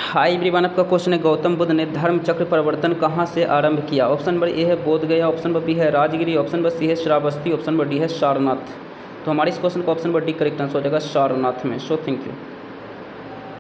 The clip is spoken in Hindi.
हाई एवरीवन, आपका क्वेश्चन है गौतम बुद्ध ने धर्म चक्र परिवर्तन कहाँ से आरंभ किया? ऑप्शन नंबर ए है बोध गया, ऑप्शन नंबर बी है राजगिरी, ऑप्शन नंबर सी है श्रावस्ती, ऑप्शन नंबर डी है सारनाथ। तो हमारे इस क्वेश्चन का option number D correct answer हो जाएगा सारनाथ में। So thank you.